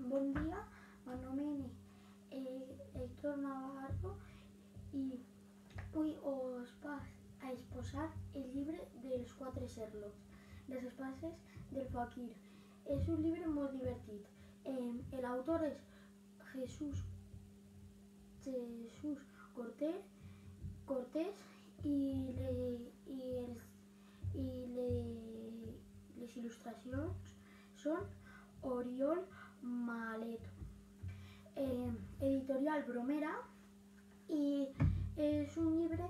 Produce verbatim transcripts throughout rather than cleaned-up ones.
bon dia, m'anomene eh, Héctor Navarro i vull us a exposar el llibre dels quatre Sherlocks, les espases del Fakir. És un llibre molt divertit. Eh, L'autor és Jesús, Jesús Cortés, Cortés i, le, i, els, i le, les il·lustracions són Oriol Maleto. Eh, editorial Bromera, i és un llibre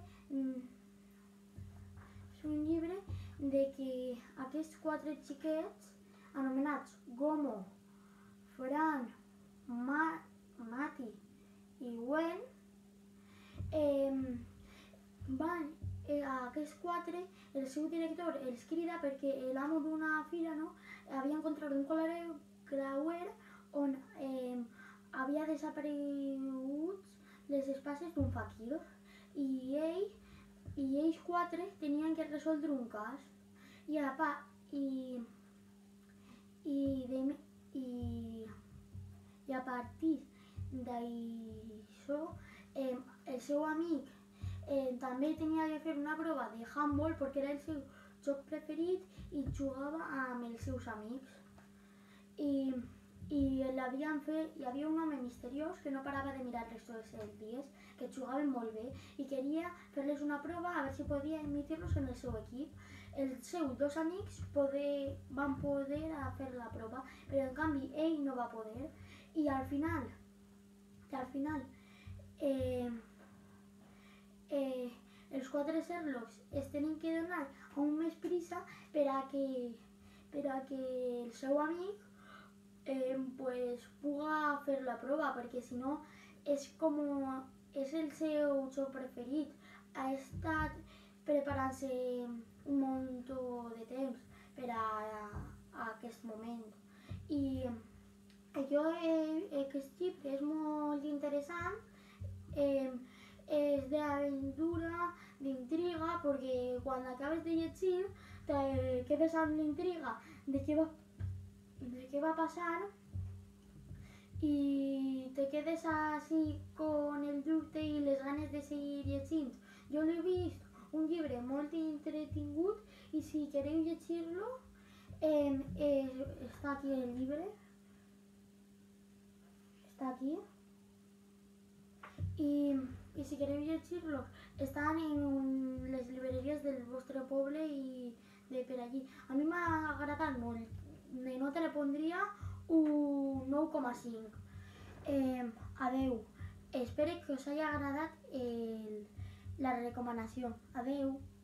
és un llibre de que aquests quatre xiquets anomenats Gomo, Fran, Ma, Mati i Gwen eh, van eh, aquests quatre, el seu director els crida perquè l'amo d'una fira no, havia encontrat un creuer on eh, havia desaparegut les espases d'un fakir i ell i ells quatre tenien que resoldre un cas i a, pa, i, i, de, i, i a partir d'això eh, el seu amic eh, també tenia que fer una prova de handball perquè era el seu joc preferit i jugava amb els seus amics i i l'havien fet, hi havia un home misteriós que no parava de mirar-les tots els dies, que jugaven molt bé i queria fer-les una prova a veure si podia admetre-los en el seu equip. Els seus dos amics poder, van poder fer la prova, però en canvi ell no va poder i al final, al final eh, eh, els quatre Sherlocks es tenen que donar amb més prisa per a que, per a que el seu amic Eh, pues puga fer la prova, perquè si no és com és el seu joc preferit. Ha estat preparant-se un munt de temps per a, a aquest moment i jo eh, aquest llibre és molt interessant, eh, és d'aventura, d'intriga, perquè quan acabes de llegir te quedes amb l'intriga de què va de què va passar i te quedes així con el dubte i les ganes de seguir llegint. Jo l'he vist un llibre molt entretingut i si quereu llegir-lo eh, eh, està aquí el llibre, està aquí i, i si quereu llegir-lo estan en les llibreries del vostre poble i de per allí. A mi m'ha agradat molt. De nota le pondria un nou coma cinc. Eh, adeu. Espero que us hagi agradat el, la recomanació. Adeu.